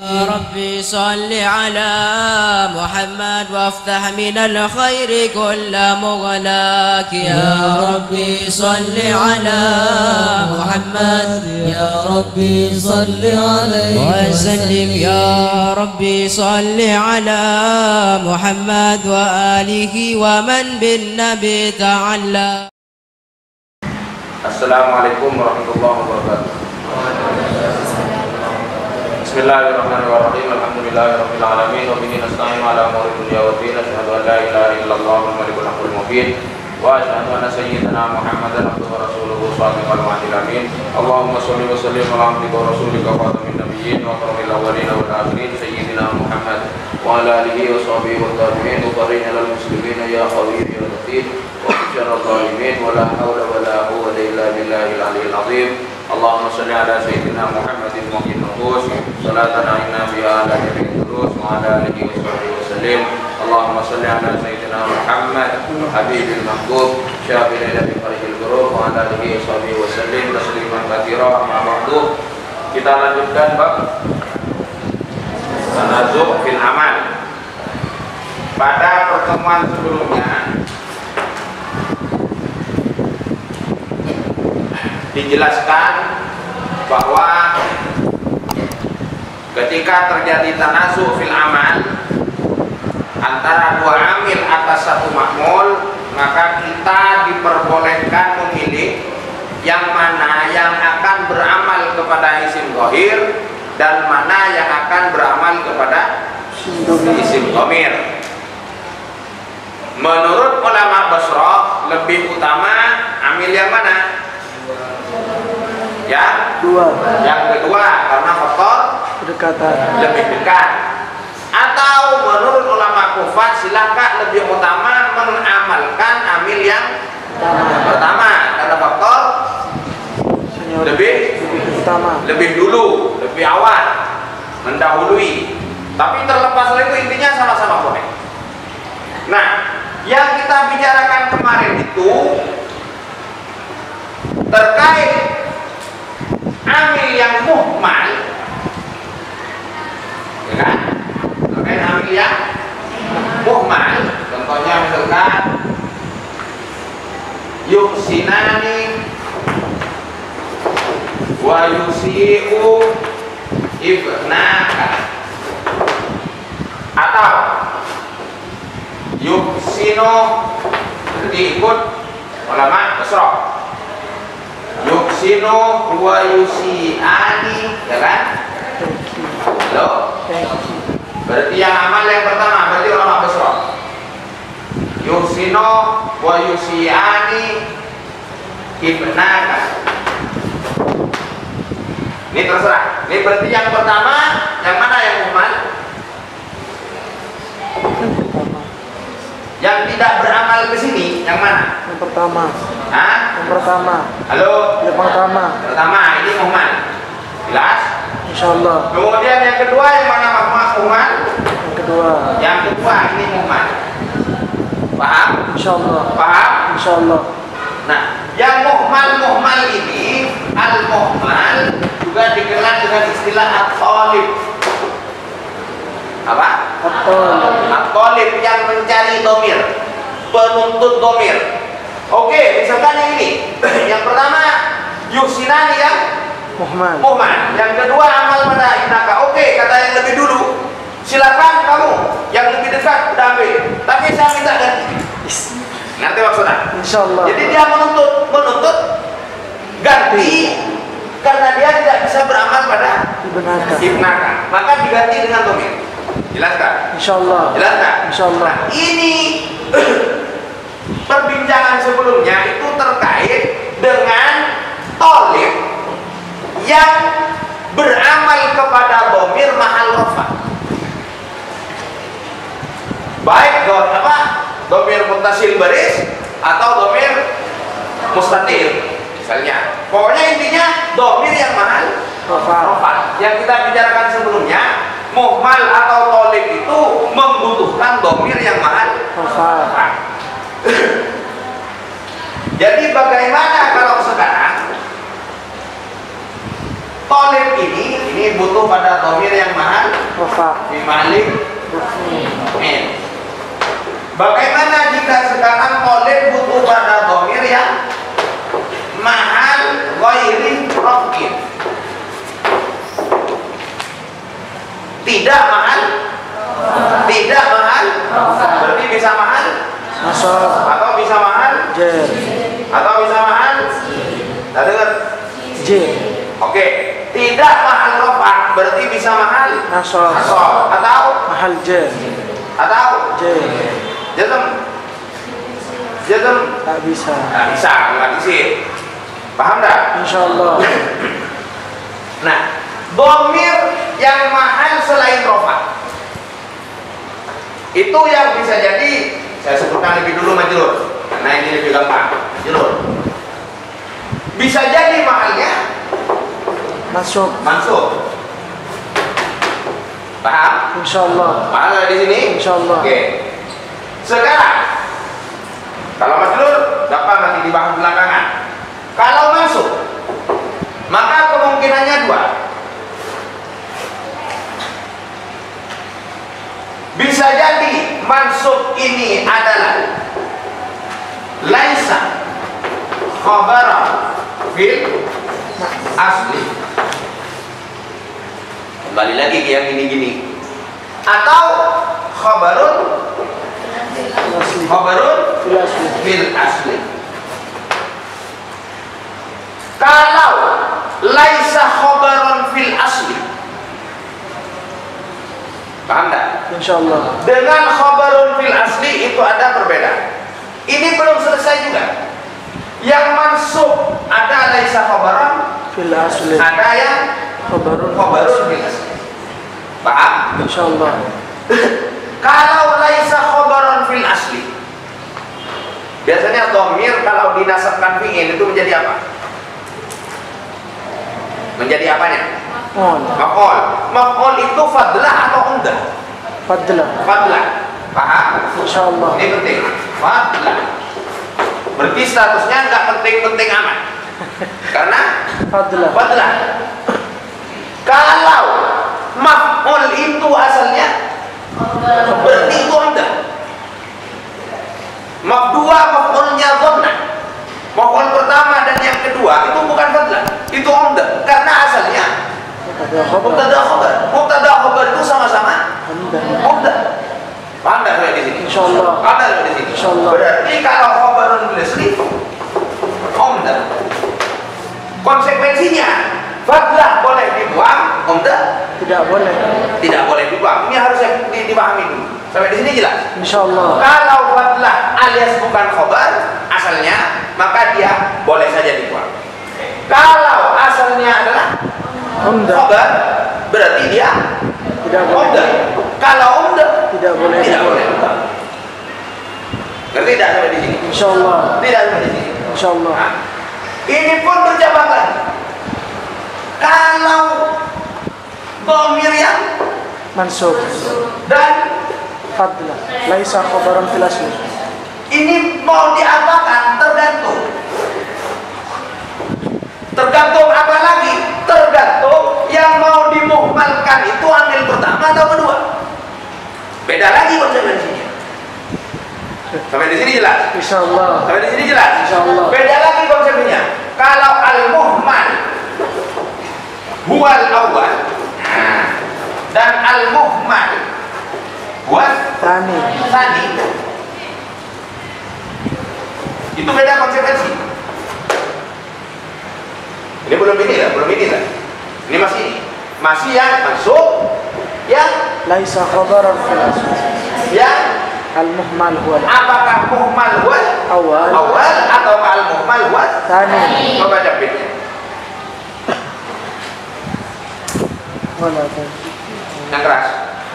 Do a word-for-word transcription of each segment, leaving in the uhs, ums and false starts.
ربي صل على محمد وافتح من الخير كل مغلاك يا ربي صل على محمد يا ربي صل عليه وسلم يا ربي صل على محمد وآله ومن بالنبي تعلى. Assalamualaikum warahmatullahi wabarakatuh. Bismillahirrahmanirrahim. Alhamdulillahirabbil alamin wa bihi nasta'inu ala umuri dunya wa din. Asyhadu an la ilaha illallah wal malikul haqqul mubin wa asyhadu anna sayyidana Muhammadan abduhu wa rasuluhu shadiqal wa'dil amin. Allahumma shalli wa sallim ala abdika wa rasulika khatamin nabiyyin wa akramil awwalin wal akhirin sayyidina Muhammad wa ala alihi wa sahbihi wa tabi'in wa qarina lil muslimin ya qawiy ya latif wa syarrul zalimin wa la haula wa la quwwata illa billahil aliyyil azim. Allahumma shalli ala sayyidina Muhammadin mu'min nufus salatana inna biha ala jami'il durus wa ala alihi wa sahbihi wa sallim. Allahumma shalli ala sayyidina Muhammad habibil mahbub syafi'il ladzi farihil ghurub wa ala alihi wa sahbihi wa sallim tasliman katsira amma ba'du. Kita lanjutkan bab tanazu' fil amal. Pada pertemuan sebelumnya dijelaskan bahwa ketika terjadi tanazu fil amal antara dua amil atas satu makmul, maka kita diperbolehkan memilih yang mana yang akan beramal kepada isim dhahir dan mana yang akan beramal kepada isim dhamir. Menurut ulama Basrah lebih utama amil yang mana? Yang dua. Yang kedua karena faktor Kedekatan. lebih dekat. Atau menurut ulama Kufah silakan lebih utama mengamalkan amil yang Pertama. pertama karena faktor Senior. lebih Utama. lebih dulu, lebih awal, mendahului. Tapi terlepas dari itu intinya sama-sama boleh. Nah, yang kita bicarakan kemarin itu terkait amil yang muhmal, ya kan? Terkait amil yang muhmal, contohnya misalkan yuhsinani wa yusi'u ibnaka, atau yuhsinu, jadi ikut ulama Basrah, yuhsinu wa yusi'ani, ya kan? Halo? Berarti yang amal yang pertama berarti ulama Basrah. Yuhsinu wa yusi'ani ibnaka. Ini terserah. Ini berarti yang pertama, yang mana yang muhmal? Yang tidak beramal ke sini, yang mana? Yang pertama. Hah? Yang pertama. Halo? Yang pertama. Pertama, ini muhmal. Jelas? Insyaallah. Kemudian yang kedua yang mana muhmal? Yang kedua. Yang kedua ini muhmal. Paham? Insyaallah. Paham? Insyaallah. Nah, yang muhmal-muhmal ini, al-muhmal juga dikenal dengan istilah at-talib. Apa? At-talib. At-talib yang mencari domir, penuntut domir. Oke, misalkan yang ini. Yang pertama yuhsinani yang Muhammad. muhmal. Yang kedua amal pada ibnaka. Oke, kata yang lebih dulu. Silakan kamu yang lebih dekat udah ambil. Tapi saya minta ganti. Ngerti maksudnya? Insyaallah. Jadi dia menuntut menuntut ganti karena dia tidak bisa beramal pada Ibnaka. ibnaka. Maka diganti dengan domir. Jelas kan? Insyaallah. Jelas kan? Insyaallah. Nah, ini perbincangan sebelumnya itu terkait dengan tolib yang beramal kepada domir mahal rofa. Baik do, apa? Domir muttasil baris atau domir mustatir misalnya. Pokoknya intinya domir yang mahal Rofa. rofa. Yang kita bicarakan sebelumnya, muhmal atau tolib itu membutuhkan domir yang mahal Rofa. Jadi bagaimana kalau sekarang Tolib ini, ini butuh pada domir yang mahal Malik Min. Bagaimana jika sekarang tolib butuh pada dhamir yang mahal ghairi raf'in? Tidak mahal, tidak mahal, berarti bisa mahal nasab, atau bisa mahal jar, atau bisa mahal. Nah, dengar. j, Oke, tidak mahal rafa berarti bisa mahal nasab, nasab atau mahal jar, atau j, jazm. Jazm tak bisa. nggak bisa, nggak bisa. Paham dah? Insyaallah. Nah, dhamir yang mahal selain rafa itu yang bisa jadi, saya sebutkan lebih dulu majrur karena ini lebih gampang. Majrur bisa jadi mahalnya Masuk. mansub. Paham? Insyaallah. Paham nggak di sini? Insyaallah. Oke. Sekarang kalau majrur gampang nanti dibahas belakangan. Kalau mansub maka kemungkinannya dua. Bisa jadi mansub ini adalah laisa khabara fil asli. Kembali lagi ke yang gini-gini. Atau khabarun Asli. khabarun Fil asli. fil asli. Kalau laisa khabarun fil asli, paham tak? Insyaallah. Dengan khabarun fil asli itu ada perbedaan. Ini belum selesai juga. Yang mansub ada laisa khabaran, Fil asli. ada yang Khabarun. khabarun fil asli. Paham? Insyaallah. Kalau laisa khabaran fil asli, biasanya dhamir kalau dinasabkan fi'il itu menjadi apa? Menjadi apanya? On. Maf'ul. Maf'ul itu fadlah atau undah? Fadlah. Fadlah. Paham? Insyaallah. Ini penting. Fadlah. Berarti statusnya nggak penting-penting amat. Karena Fadlah. fadlah. Kalau maf'ul itu asalnya berarti itu undah. Maf dua maf'ulnya dhanna. Maf'ul pertama dan yang kedua itu bukan fadlah, itu undah. Karena asalnya Ada khabar. mubtada khabar. Mubtada khabar itu sama-sama Hamdan. undah. Paham tak sampai di sini? Insyaallah. Paham tak sampai di sini? Insyaallah. Berarti kalau khabarun bil asli undah. Konsekuensinya fadlah boleh dibuang, undah Tidak boleh. tidak boleh dibuang. Ini harus di- dipahami dulu. Sampai di sini jelas. Insyaallah. Kalau fadlah alias bukan khabar asalnya, maka dia boleh saja dibuang. Kalau asalnya adalah Hamdan. khabar, berarti dia Tidak boleh. umdah. Kalau umdah, Tidak boleh. tidak boleh dibuang. Ngerti tidak sampai di sini? Insyaallah. Tidak sampai di sini. Insyaallah. Nah, ini pun bercabang lagi. Kalau dhamir yang Mansub. dan Fadlah. Laisa khabaran fil asli. ini mau diapakan tergantung. Tergantung apa lagi? Tergantung yang mau dimuhmalkan itu ambil pertama atau kedua. Beda lagi konsekuensinya. Sampai di sini jelas. Insyaallah. Sampai di sini jelas. Insyaallah. Beda lagi konsepnya. Kalau al-muhmal huwal awal, nah, dan al-muhmal huwal Tani. tani, itu beda konsekuensi. Ini belum ini lah, belum ini lah. Ini masih ini. Masih yang masuk, yang Laisa khabaran fil asli. yang Al-muhmal huwa apakah muhmal huwal awal. awal atau al-muhmal huwal Tani. coba jawabnya. Wala tani. Yang keras.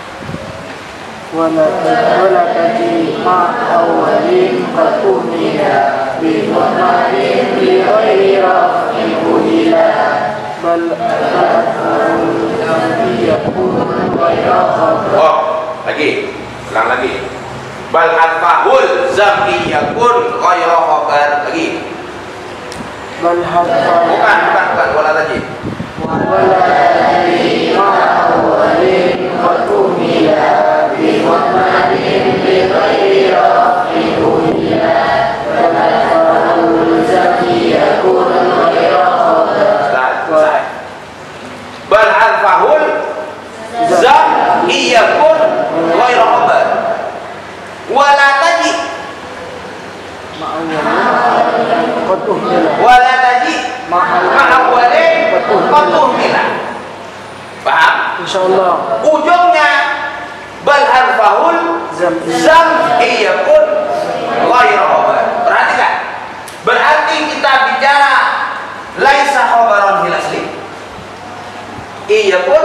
Wala wala tani ma awalin qatumiya bi muhmalin bi ghairi rafin ulila bal al-aful yakun ghayra khabar. Oh, lagi. Ulang lagi. Bal atfahul zamki yakun ghayra khabar. Lagi. Bal hatta Bukan, bukan, bukan. Wala tadi. wala tani ma awalin qatumiya wala taji ma'awwalin fatuhmila. Paham? Insyaallah. Ujungnya bal harfahul zam iyakun ghairu khabar. Perhatikan. Berarti kita bicara laisa khabaron fil asli. Iyakun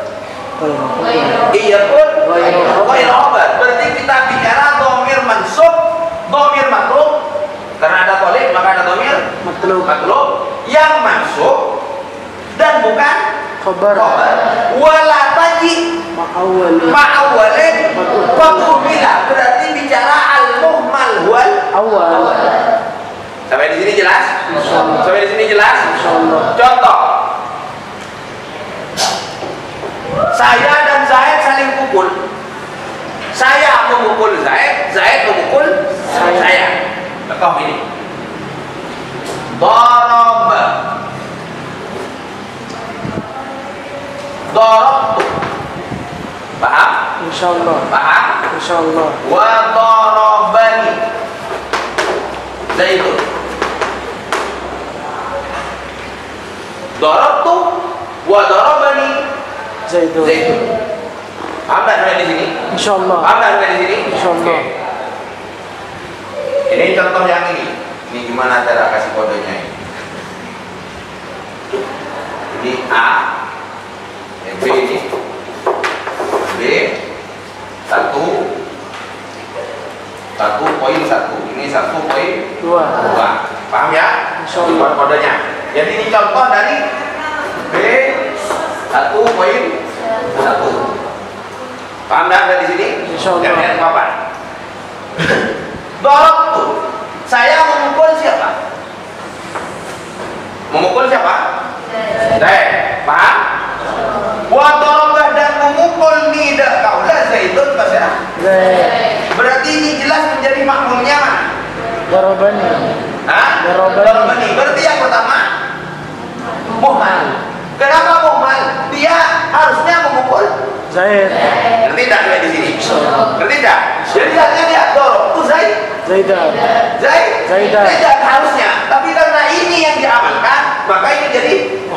iyakun ghairu khabar. Berarti kita bicara dhamir mansub, dhamir matruf. Karena ada tolib maka ada dhamir matlub. Matlub yang mansub dan bukan khabar. Wala taji ma'awwalin ma'awwalin fatuhmila. Berarti bicara al-muhmal wal awal. Sampai di sini jelas? Insyaallah. Sampai di sini jelas? Insyaallah. Contoh. Saya dan Zaid saling pukul. Saya memukul Zaid, Zaid memukul saya. saya. Contoh ini. Daraba. Darabtu. Paham? Insyaallah. Paham? Insyaallah. Wa darabani Zaidun. Darabtu wa darabani Zaidun. Zaidun. Paham tak sampai di sini? Insyaallah. Paham tak sampai di sini? Insyaallah. Oke. Ini contoh yang ini. Ini gimana cara kasih kodenya ini? Ini A, B ini, B satu, satu poin satu. Ini satu poin Dua. dua. Paham ya? Insyaallah. Ini kodenya. Jadi ini contoh dari B satu poin satu. Paham dah dari sini? Insyaallah. Jangan lihat papan. Darabtu. Saya memukul siapa? Memukul siapa? Zaid. Paham? Wa darabah dan memukul nida kaulah Zaidun pasirah. Zaid. Berarti ini jelas menjadi makmumnya mana? Darabani. Hah? Darabani. Darabani. Berarti yang pertama muhmal. Kenapa muhmal? Dia harusnya memukul Zaid. Ngerti tak sampai di sini? Ngerti tak? Jadi artinya dia dorong itu Zaid. Zaidan. Zaid. Zaidan. Zaidan harusnya. Tapi karena ini yang diamalkan, maka ini jadi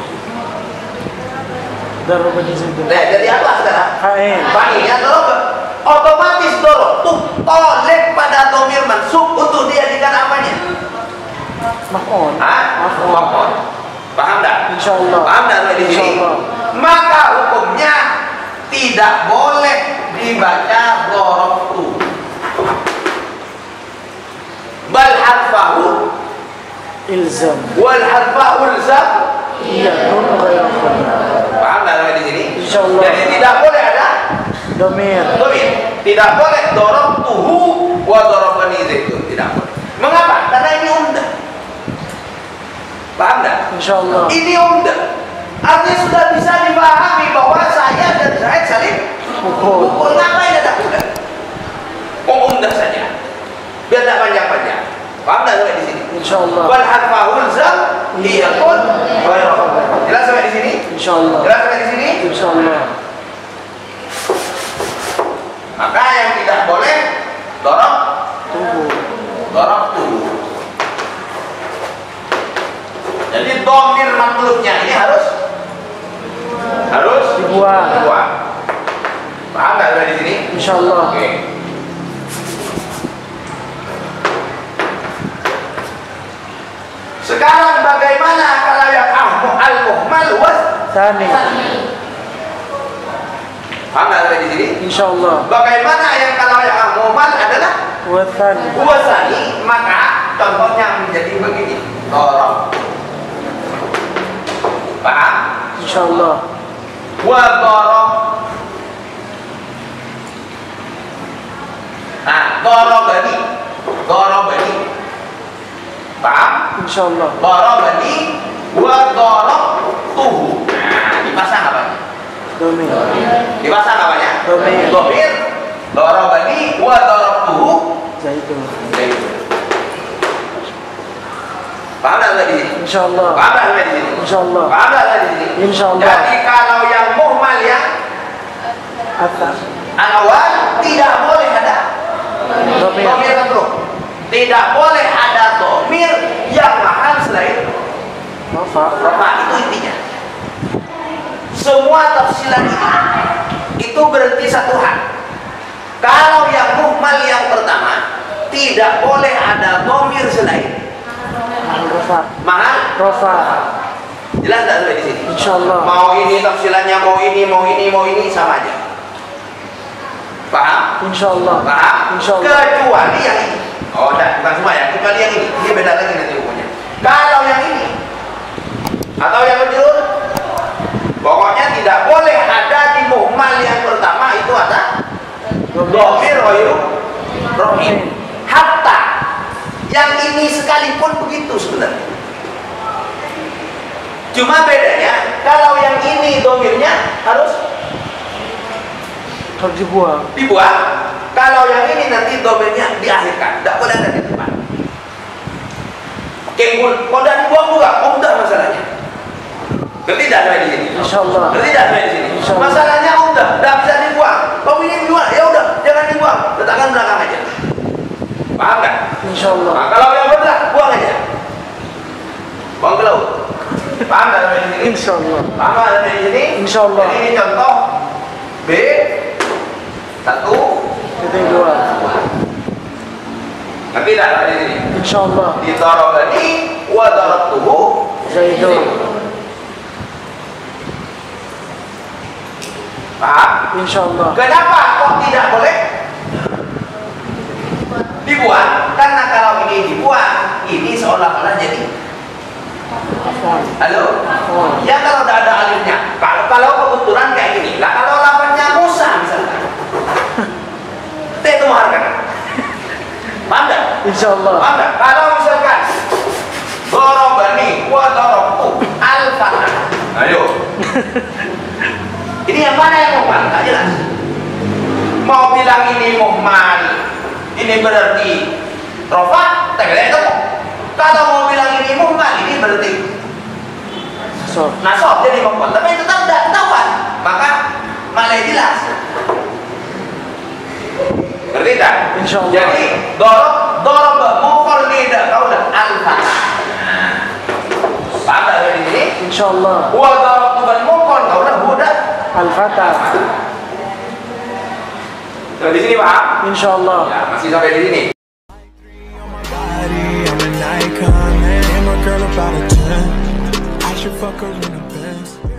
Darabani Zaidan. nah, jadi apa sekarang? Fa'il. Fa'il ya dorong. Otomatis dorong tuh tolek pada domir mansub untuk dijadikan apanya? Maf'ul. Hah? Maf'ul. Maf'ul. Paham tak? Insyaallah. Paham tak sampai di sini? Insyaallah. Maka hukumnya tidak boleh dibaca dorobtu. Bal harfahu Ilzam. wal harfahu ilzam. Iya, nun ghairu khabar. Paham tak sampai di sini? Insyaallah. Jadi tidak boleh ada Domir. domir. Tidak boleh dorobtuhu wa dorobani zaitun. Tidak boleh. Mengapa? Karena ini umdah. Paham tak? Insyaallah. Ini umdah. Artinya sudah bisa dipahami bahwa saya dan Zaid saling Pukul. pukul. Ngapain ada kuda? Oh, umdah saja. Biar tak panjang-panjang. Paham tak sampai di sini? Insyaallah. Wal harfahul zam iyakun ghairu khabar. Jelas sampai di sini? Insyaallah. Jelas sampai di sini? Insyaallah. Maka yang tidak boleh dorong Tunggu. dorong tuh. Jadi domir maklubnya ini harus harus Dibuang. dibuang. Paham nggak sampai di sini? Insyaallah. Oke. Sekarang bagaimana kalau yang al-muhmal was Tsani. Paham nggak sampai di sini? Insyaallah. Bagaimana yang kalau yang al-muhmal adalah Wa tsani. wasani, maka contohnya menjadi begini. Dorong. Paham? Insyaallah. Wa dorong. Nah, dorobani. Dorobani. Paham? Insyaallah. Dorobani wa dorok tuhu. Nah, dipasang apa? Domir. Dipasang apanya? Domir. Domir. Dorobani wa dorok tuhu. Zaidun. Paham tak di sini? Insyaallah. Paham tak di sini? Insyaallah. Paham tak di sini? Insyaallah. Jadi kalau yang muhmal yang Atas. awal tidak boleh ada Domir. domir terus. Tidak boleh ada domir yang mahal Rafa. Rafa itu intinya. Semua tafsilan ini itu berarti satu hal. Kalau yang muhmal yang pertama tidak boleh ada dhamir selain Rafa. mahal Rafa. jelas tak sampai di sini? Insyaallah. Mau ini tafsilannya, mau ini, mau ini, mau ini sama aja. Paham? Insyaallah. Paham? Insyaallah. Kecuali yang ini. Oh, enggak, bukan semua ya. Kecuali yang ini. Ini beda lagi nanti hukumnya. Kalau yang ini atau yang majrur, pokoknya tidak boleh ada di muhmal yang pertama itu ada dhamir ghairu rahim. Hatta yang ini sekalipun begitu sebenarnya. Cuma bedanya kalau yang ini dhamirnya harus Harus dibuang. dibuang. Kalau yang ini nanti dhamirnya diakhirkan, tidak boleh ada di depan. Kengkul, kalau tidak dibuang juga, oh enggak masalahnya. Ngerti tidak sampai di sini? Insyaallah. Ngerti tidak sampai di sini? Insyaallah. Masalahnya oh enggak, tidak bisa dibuang. Kalau ini dibuang, ya udah, jangan dibuang, letakkan belakang aja. Paham nggak? Insyaallah. Nah, kalau yang benar, buang aja. Buang ke laut. Paham nggak sampai di sini? Insyaallah. Paham nggak sampai di sini? Insyaallah. Jadi ini contoh B satu Titik dua. ngerti tidak sampai di sini? Insyaallah. Didarabani wa darabtuhu Zaidun. paham? Insyaallah. Kenapa kok tidak boleh dibuang? Karena kalau ini dibuang, ini seolah-olah jadi Afwan. halo? Oh. Ya kalau tidak ada alifnya. Kalau kalau kebetulan kayak gini. Lah kalau lafaznya Musa misalkan. T itu harga. Paham nggak? Insyaallah. Paham nggak? Kalau misalkan darabani wa darabtu al-fatah. Ayo. Ini yang mana yang muhmal? Nggak jelas. Mau bilang ini muhmal, ini berarti rofa, tak boleh itu. Kalau mau bilang ini muhmal, ini berarti So. nasab, jadi muhmal. Tapi tetap tidak ketahuan. Maka malah jelas. Ngerti tak? Insyaallah. Jadi dorab, dorab, mukol nida kaulah al-fatah. Paham tak dari sini? Insyaallah. Wa darabtu bal mukol kaulah budak. Al-Fatah. Nah, di sini paham? Insyaallah. Ya, masih sampai di sini. Body, I'm an icon, man. And my girl about a ten. I should fuck her in a Benz.